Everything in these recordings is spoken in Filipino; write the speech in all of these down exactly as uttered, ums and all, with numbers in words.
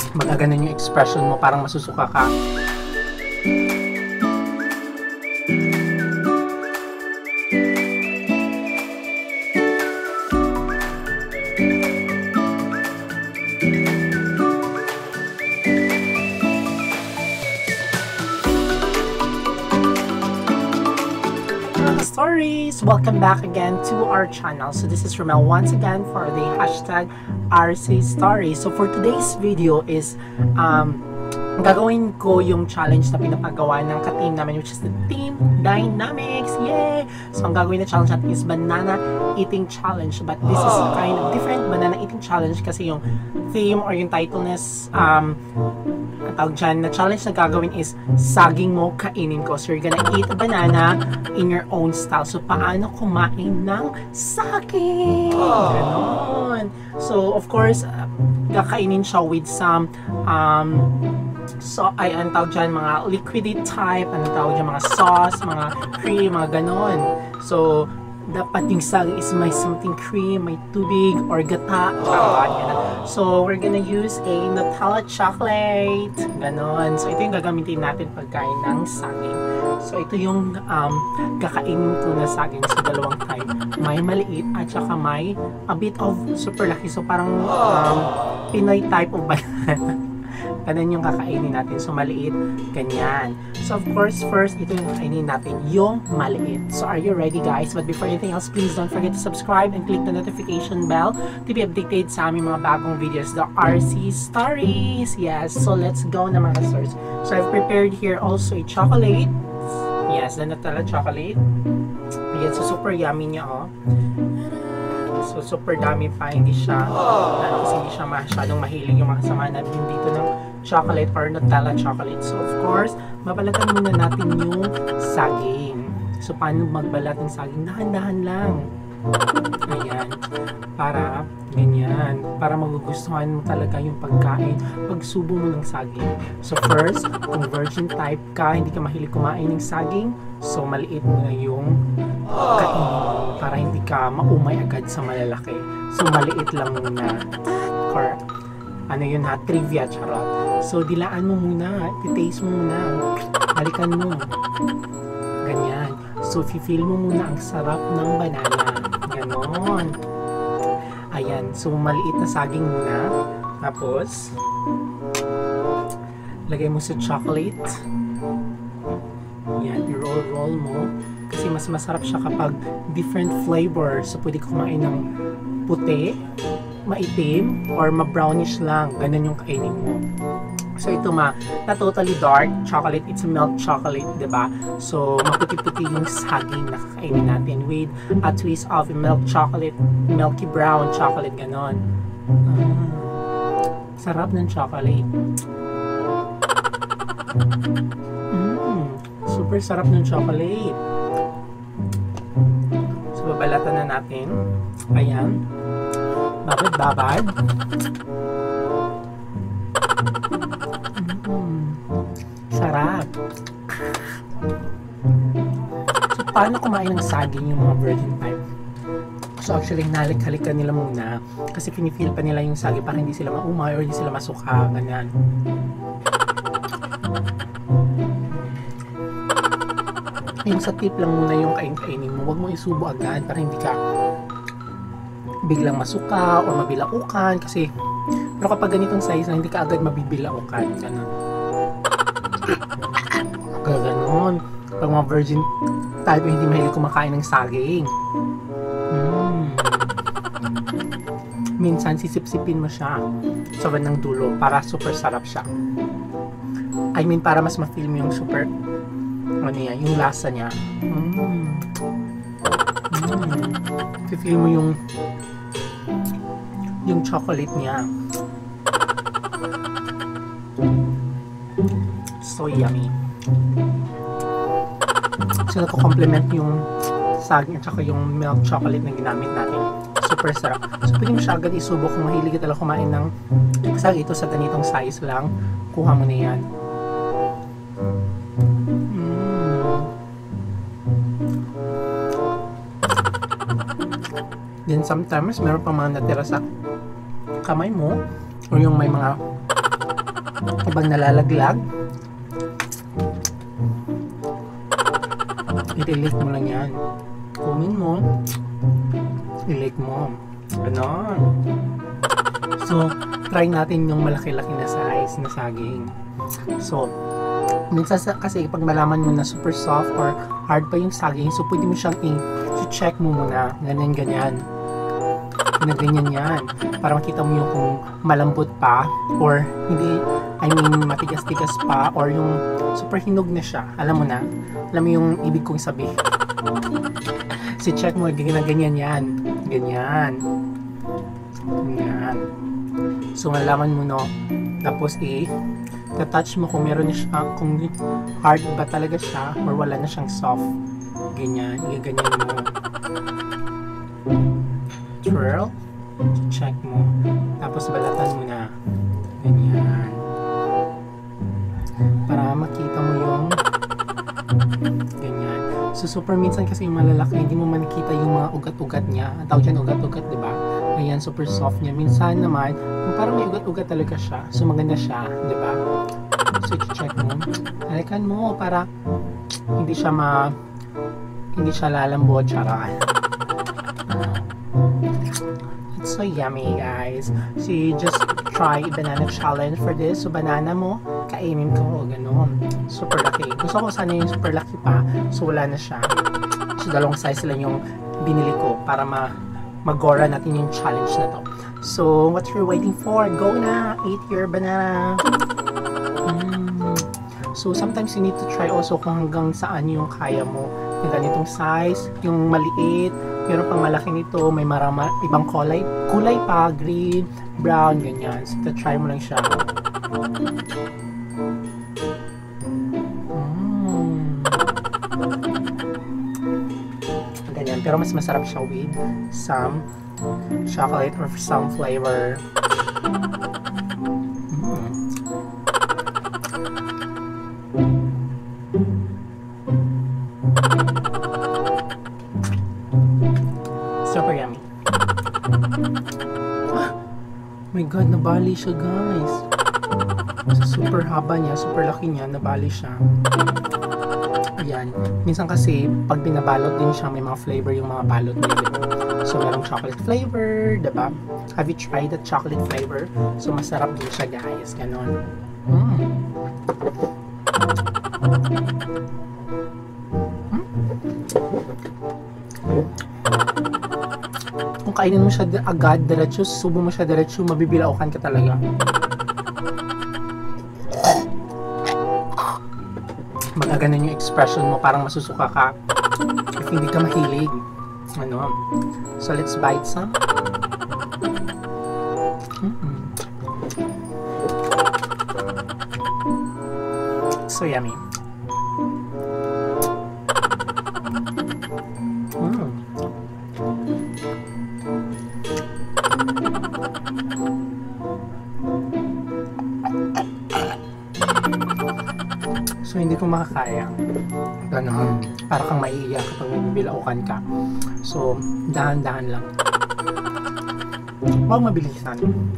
magaganon yung expression mo, parang masusuka ka. Stories! Welcome back again to our channel. So this is Romel once again for the hashtag R C Stories. So for today's video is um, gagawin ko yung challenge na pinapagawa ng ka-team namin, which is the Team Dynamics. Yay! So ang gagawin na challenge natin is Banana Eating Challenge. But this is kind of different Banana Eating Challenge kasi yung theme or yung title is um, ang tawag dyan na challenge na gagawin is saging mo kainin ko. So you're gonna eat a banana in your own style. So paano kumain ng saging? Ganon. So of course, uh, kakainin siya with some um, so ay ang tawag dyan mga liquidy type, ano tawag dyan mga sauce, mga cream, mga ganon. So dapat yung saging is may something cream, may tubig or gata. Charot. So we're gonna use a Nutella chocolate. Ganon. So ito yung gagamitin natin pagkain ng saging. So ito yung um, kakainin ko na saging sa dalawang type. May maliit at saka may a bit of super laki. So parang um, Pinoy type of banana. Ganun yung kakainin natin. So, maliit, ganyan. So, of course, first, ito yung kakainin natin, yung maliit. So, are you ready, guys? But before anything else, please don't forget to subscribe and click the notification bell to be updated sa aming mga bagong videos, the R C Stories. Yes, so let's go na mga stars. So, I've prepared here also a chocolate. Yes, the Nutella chocolate. Ayan, so super yummy niya, oh. So, super dami pa, hindi siya, ano, kasi hindi siya masyadong mahilig yung mga kasama natin dito ng chocolate or Nutella chocolate. So, of course, babalatan muna natin yung saging. So, paano magbalat ng saging? Dahan-dahan lang. Ayan. Para, ganyan. Para magugustuhan mo talaga yung pagkain. Pagsubo mo ng saging. So, first, kung virgin type ka, hindi ka mahilig kumain ng saging, so, maliit mo na yung kainin mo para hindi ka maumay agad sa malalaki. So, maliit lang muna. Or, ano yun ha? Trivia, charot. So, dilaan mo muna. Titaste mo muna. Balikan mo. Ganyan. So, feel mo muna ang sarap ng banana. Ganon. Ayan. So, maliit na saging muna. Tapos, lagay mo sa chocolate. Ayan. I-roll-roll mo. Kasi mas masarap siya kapag different flavor. So, pwede kumain ng puti, maitim, or ma-brownish lang. Ganun yung kainin mo. So, ito ma, na totally dark chocolate. It's milk chocolate, diba? So, maputi-puti yung saging na kakainin natin with a twist of milk chocolate, milky brown chocolate, ganon. Mm. Sarap ng chocolate. Mm. Super sarap ng chocolate. So, babalatan na natin. Ayan. Babad-babad. Mm. Sarap. So, paano kumain ng saging yung mga virgin type? So, actually, nalik-halikan nila muna kasi pinifeel pa nila yung saging para hindi sila maumay or hindi sila masuka, ganyan. Yung sa tip lang muna yung kain-kainin mo. Huwag mo isubo agad para hindi ka biglang masuka o mabilaukan kasi pero kapag ganitong size na hindi ka agad mabibilaukan, ganun. Gaganon. Pag mga virgin type hindi mahilig kumakain ng saging. Mm. Minsan sisip-sipin mo siya sa bandang dulo para super sarap siya. I mean para mas ma-feel mo yung super ano yan, yung lasa niya. Mm. Mm. Feel mo yung yung chocolate niya. So yummy. So nako-complement yung saging at saka yung milk chocolate na ginamit natin. Super sarap. So pwede mo siya agad isubo kung mahilig ka talaga kumain ng saging ito sa ganitong size lang. Kuha mo na yan. Then sometimes, meron pa mga natira sa kamay mo or yung may mga Habang nalalaglag, i-delete mo lang yan. Kunin mo, i-delete mo. Ganon. So, try natin yung malaki-laki na size na saging. So, minsan kasi pag malaman mo na super soft or hard pa yung saging, so pwede mo siyang i-check mo muna. Ganyan-ganyan. Na ganyan yan. Para makita mo yung kung malambot pa or hindi, I mean, matigas-tigas pa or yung super hinog na siya. Alam mo na. Alam mo yung ibig kong sabihin. Si check mo, ganyan yan. Ganyan. Ganyan. So, malaman mo, no? Tapos, eh, touch mo kung meron na siya, kung hard ba talaga siya or wala na siyang soft. Ganyan. Ganyan mo. Twirl. Check mo. Tapos, balatan mo na. Ganyan. Para makita mo yung ganyan. So, super minsan kasi yung malalaki, hindi mo makita yung mga ugat-ugat niya. Ang tawag dyan, ugat-ugat, diba? Ayan, super soft niya. Minsan naman, parang may ugat-ugat talaga siya. So, maganda siya, diba? So, check mo. Halikan mo para hindi siya ma... hindi siya lalambot. Charot. It's so yummy, guys. So, you just try banana challenge for this. So, banana mo, kainin ko. Ganon. Super laki. Gusto ko sana yung super laki pa. So, wala na siya. So, dalawang size lang yung binili ko para ma magora natin yung challenge na to. So, what you're waiting for? Go na! Eat your banana! Mm. So, sometimes you need to try also kung hanggang saan yung kaya mo. Yung ganitong size, yung maliit, meron pang malaki nito, may marama, ibang kulay, kulay pa, green, brown, ganyan. So, try mo lang siya. Mm. Ganyan, pero mas masarap siya with some chocolate or some flavor. Mm. Super yummy. Ah, my god, nabali siya, guys. Super haba niya, super laki niya, nabali siya. Ayan. Minsan kasi, pag binabalot din siya, may mga flavor yung mga balot niya. Diba? So, merong chocolate flavor, diba? Have you tried that chocolate flavor? So, masarap din siya, guys. Ganon. Mm. Hmm? Kung kainin mo siya agad, diretso, subo mo siya diretso, mabibilaukan ka talaga. Magaganon yung expression mo, parang masusuka ka if hindi ka mahilig. Ano? So, let's bite some. Mm-hmm. So yummy. Mm. So, hindi ko makakaya. Ganon. Para kang maiiyak kapag mabibilaukan ka. So, dahan-dahan lang. Huwag mabilisan.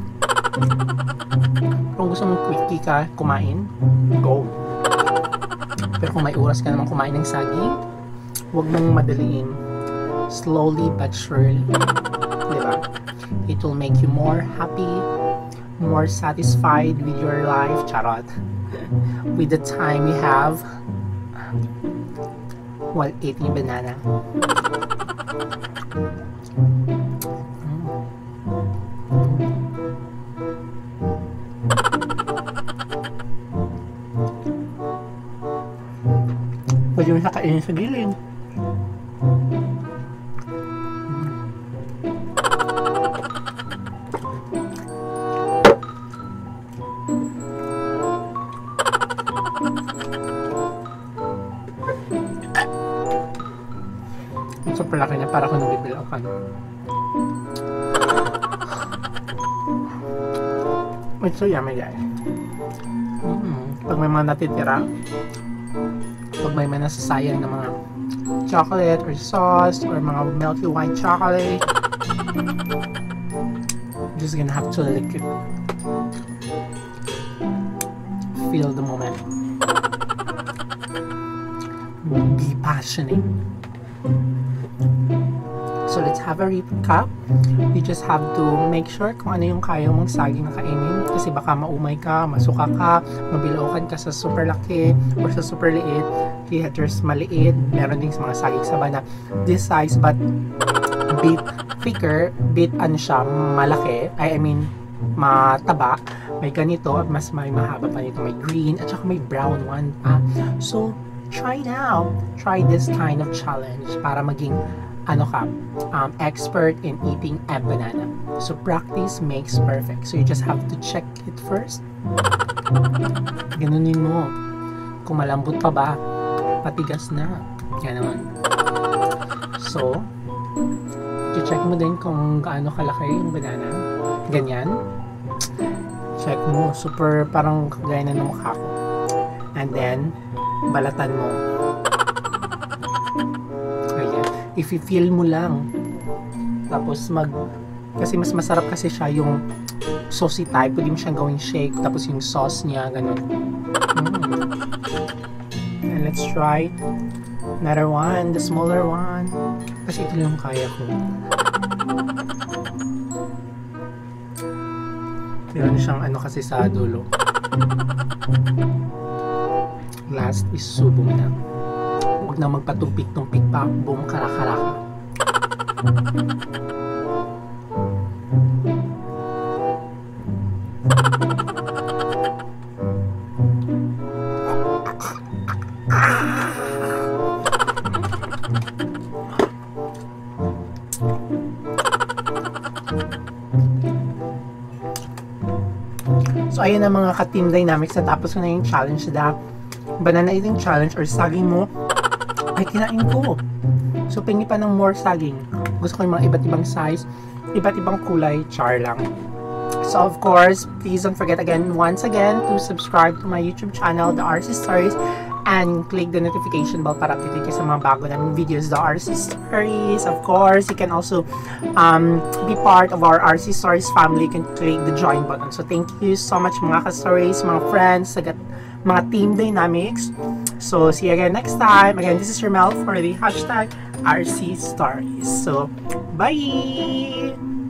Kung gusto mong quickie ka kumain, go. Pero kung may oras ka naman kumain ng saging, huwag mong madaliin. Slowly but surely. Diba? It will make you more happy, more satisfied with your life. Charot. With the time you have while eating banana. Pwede mo siya kainin sa gilid. Super laki niya para kung nabibilaw ka. It's so yummy, guys. Mm. Pag may mga natitira, pag may mga nasasayang na mga chocolate or sauce or mga milky white chocolate, you're just gonna have to lick it. feel the moment. Be passionate. So let's have a recap. You just have to make sure kung ano yung kaya mong saging na kainin. Kasi baka maumay ka, masuka ka, mabilaukan ka sa super laki or sa super liit. Kaya there's maliit. Meron din sa mga saging saba na this size but bit thicker, bit ano siya, malaki. I, I mean, mataba. May ganito at mas may mahaba pa nito. May green at saka may brown one pa. So, try now. Try this kind of challenge para maging ano ka, um, expert in eating a banana. So practice makes perfect. So you just have to check it first. Ganunin mo. Kung malambot pa ba, patigas na. Ganon. So, check mo din kung gaano kalaki yung banana. Ganyan. Check mo. Super parang kagaya na ng mukha ko. And then, balatan mo. I-feel mo lang. Tapos mag kasi mas masarap kasi siya yung saucy type. Pwede mo siyang gawing shake. Tapos yung sauce niya, ganun. Mm. And let's try another one, the smaller one. Kasi ito lang kaya ko. Meron siyang ano kasi sa dulo. Last is subo na. Huwag na magpatumpik-tumpik pa, buong karakara. So ayun ang mga ka-team dynamics. Natapos ko na yung challenge na banana eating challenge or saging mo ay kinain ko. So, pingi pa ng more saging. Gusto ko yung mga iba't ibang size, iba't ibang kulay, char lang. So, of course, please don't forget again, once again, to subscribe to my YouTube channel, The R C Stories, and click the notification bell para update kayo sa mga bago naming videos, The R C Stories. Of course, you can also um, be part of our R C Stories family. You can click the join button. So, thank you so much mga ka-stories, mga friends, sagat mga team dynamics. So, see you again next time. Again, this is Romel for the hashtag R C Stories. So, bye!